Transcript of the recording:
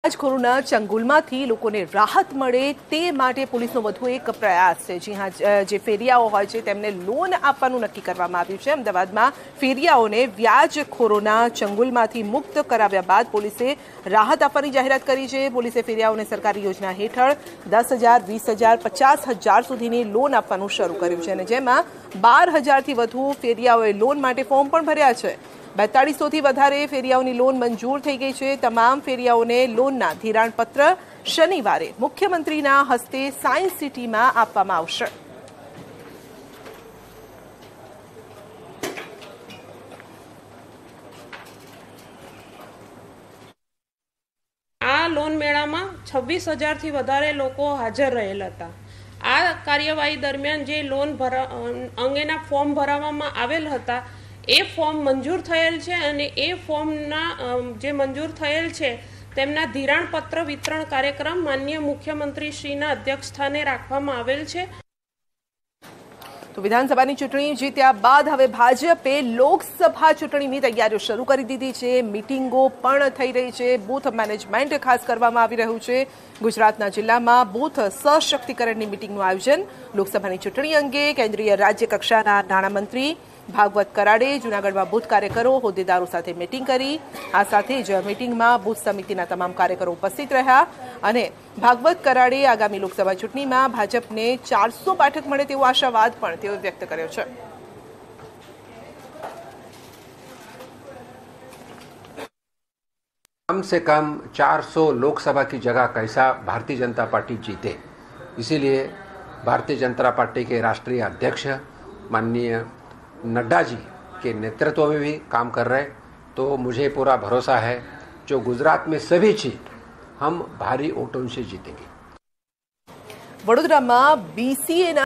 आज कोरोना चंगुलमांथी लोकोने राहत मळे ते माटे पोलीसनो વધુ એક પ્રયાસ છે। જી હા, જે ફેરિયાઓ હોય છે તેમને લોન આપવાનું નક્કી કરવામાં આવ્યું છે। અમદાવાદમાં ફેરિયાઓને વ્યાજખોરોના ચંગુલમાંથી મુક્ત કરાવ્યા બાદ પોલીસે રાહત આપવાની જાહેરાત કરી છે। પોલીસે ફેરિયાઓને સરકારી યોજના હેઠળ 10,000, 20,000, 50,000 સુધીની લોન આપવાનું શરૂ કર્યું છે અને જેમાં 12,000થી વધુ ફેરિયાઓએ લોન માટે ફોર્મ પણ ભર્યા છે। 4200થી વધારે ફેરિયાઓની લોન મંજૂર થઈ ગઈ છે। તમામ ફેરિયાઓને લોનના ધિરાણપત્ર શનિવારે મુખ્યમંત્રીના હસ્તે સાયન્સ સિટીમાં આપવામાં આવશે। આ લોન મેળામાં 26,000થી વધારે લોકો હાજર રહેલ હતા। આ કાર્યવાહી દરમિયાન જે લોન અંગેના ફોર્મ ભરવામાં આવેલ હતા એ ફોર્મ મંજૂર થયેલ છે અને એ ફોર્મના જે મંજૂર થયેલ છે તેમના ધિરાણપત્ર વિતરણ કાર્યક્રમ માનનીય મુખ્યમંત્રીશ્રીના અધ્યક્ષસ્થાને રાખવામાં આવેલ છે। તો વિધાનસભાની ચૂંટણી જીત્યા બાદ હવે ભાજપે લોકસભા ચૂંટણીની તૈયારીઓ શરૂ કરી દીધી છે। મીટિંગો પણ થઈ રહી છે। બૂથ મેનેજમેન્ટ ખાસ કરવામાં આવી રહ્યું છે। ગુજરાતના જિલ્લામાં બૂથ સશક્તિકરણની મીટિંગનું આયોજન। લોકસભાની ચૂંટણી અંગે કેન્દ્રીય રાજ્ય કક્ષાના નાણામંત્રી ભાગવત કરાડે જૂનાગઢમાં બૂથ કાર્યકરો હોદ્દેદારો સાથે મીટિંગ કરી। આ સાથે જ મીટિંગમાં બૂથ સમિતિના તમામ કાર્યકરો ઉપસ્થિત રહ્યા અને ભાગવત કરાડે આગામી લોકસભા ચૂંટણીમાં ભાજપને 400 બેઠક મળે તેવો આશાવાદ પણ તેઓએ વ્યક્ત કર્યો છે। कम से कम 400 लोकसभा की जगह कैसा भारतीय जनता पार्टी जीते, इसीलिए भारतीय जनता पार्टी के राष्ट्रीय अध्यक्ष माननीय नड्डा जी के नेतृत्व में भी काम कर रहे। तो मुझे पूरा भरोसा है जो गुजरात में सभी सीट हम भारी वोटों से जीतेंगे। वडोदराમાં BCA